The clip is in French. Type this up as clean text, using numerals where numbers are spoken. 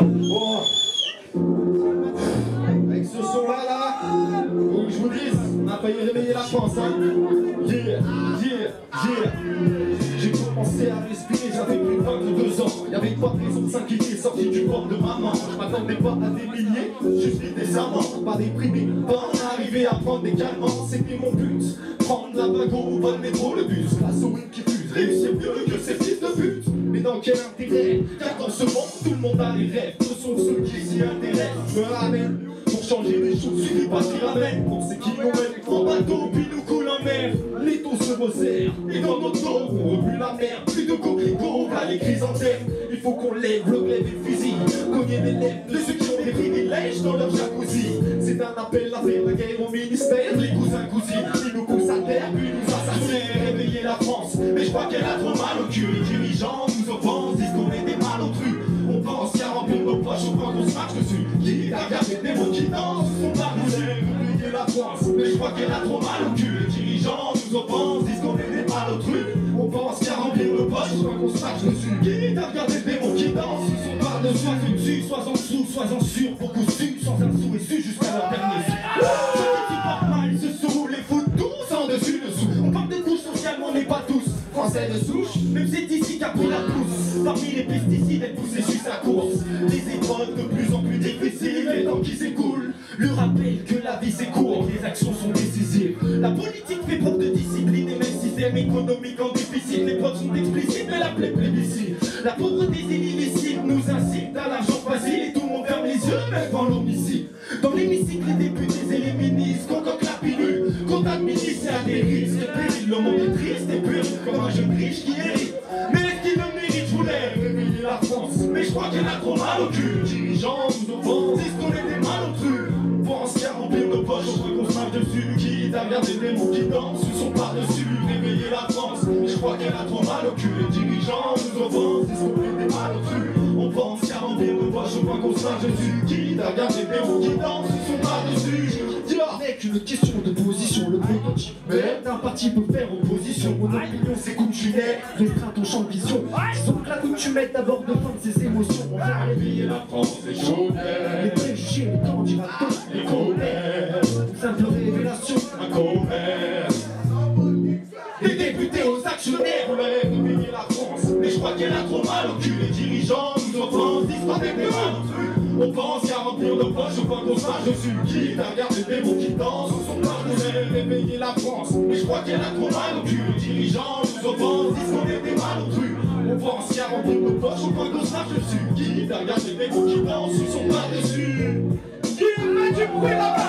Bon, avec ce son-là, faut que je vous dise, on a failli réveiller la France, hein. J'ai commencé à respirer, j'avais plus de 22 ans. Y'avait pas de raison de s'inquiéter, sorti du corps de maman. Je m'attendais pas à des milliers, juste des serments. Pas déprimé, pas en arriver à prendre des calmants. C'était mon but, prendre la wagon ou pas le métro, le bus. Grâce au wind qui fuse, réussir mieux que ces fils de but. Mais dans quel intérêt? Car dans ce monde, tout le monde a des rêves. Ce sont ceux qui s'y intéressent. Je me ramène, pour changer les choses, suffit pas qu'ils ramènent. On sait qui nous mène en bateau, puis nous coule en mer. Les taux se resserrent, et dans notre dos, on remue la mer. Plus de coquelicots, pas les chrysanthèmes. Il faut qu'on lève le glaive et le fusil, cogner les lèvres de ceux qui ont des privilèges dans leur jacuzzi. C'est un appel à faire la guerre au ministère. Les cousins cousines, ils nous poussent à terre, puis nous assassinent. Réveiller la France, mais je crois qu'elle a trop mal au cul. Les dirigeants nous offensent, disent qu'on est des malotrus. On pense qu'à remplir nos poches, on prend qu'on se marche dessus. Qui a gardé des mots qui dansent, sont pas réveiller la France, mais je crois qu'elle a trop mal au cul. Les dirigeants nous offensent, disent qu'on est des malotrus. On pense qu'à remplir nos poches, on prend qu'on se marche dessus. Qui a regardé des mots qui dansent, ils sont pas dessus. Sois dessus, sois en dessous, sois en sûr, beaucoup su, sans un sou et su jusqu'à leur dernier sou. Ceux qui supportent mal, ils se saoulent, les foutent tous en dessus dessous. On parle des couches sociales, mais on n'est pas tous français de souche. Même c'est ici qu'a pris la pousse. Parmi les pesticides, elle pousse et suit sa course. Les épreuves de plus en plus difficiles, les temps qui s'écoulent lui rappellent que la vie c'est court, les actions sont décisives. La politique fait preuve de discipline et même système économique en déficit. Les preuves sont explicites, mais la plaie plébiscite. La pauvreté et l'illicite nous incite à l'argent facile et tout le monde ferme les yeux, même dans l'homicide. Dans l'hémicycle, les députés et les ministres concoctent la pilule qu'on administre à des risques. Péril, le monde est triste et pur comme un jeune riche qui hérite. Mais est-ce qu'il le mérite? Je voulais réveiller la France, mais je crois qu'elle a trop mal au cul. Les dirigeants nous offensent, disent qu'on est des malotrus. Pense qu'à remplir nos poches, on veut qu'on se marche dessus. Qui a regardé des mots qui dansent, ils sont par-dessus. Réveiller la France, mais je crois qu'elle a trop mal au cul. Les dirigeants nous offensent, disent qu'on est des malotrus. On pense qu'à remplir nos poches, on veut qu'on se marche dessus. Qui a regardé des mots qui dansent, ils sont par-dessus. Avec une question de position, le prototype d'un parti peut faire opposition. Mon opinion c'est coutumière, restreint ton champ de vision. Disons que la coutumette d'abord de fin de ses émotions. On va réveiller la France, les chaudières, les préjugés, les candidatons, les commères. Simple révélation, un commerce. Les députés aux actionnaires, on va réveiller la France, mais je crois qu'elle a trop mal au cul. Les dirigeants nous offensent, disent qu'on est des malotrus. On pense qu'à remplir nos poches, on croit qu'on se marche dessus. Qui a regardé des mots qui dansent, on s'en marche dessus. Réveiller la France, mais je crois qu'elle a trop mal au cul. Les dirigeants nous offensent, disent qu'on est des malotrus. On pense qu'à remplir nos poches, on croit qu'on se marche dessus. Qui a regardé des mots qui dansent, on s'en marche dessus. Qui met du bruit là-bas?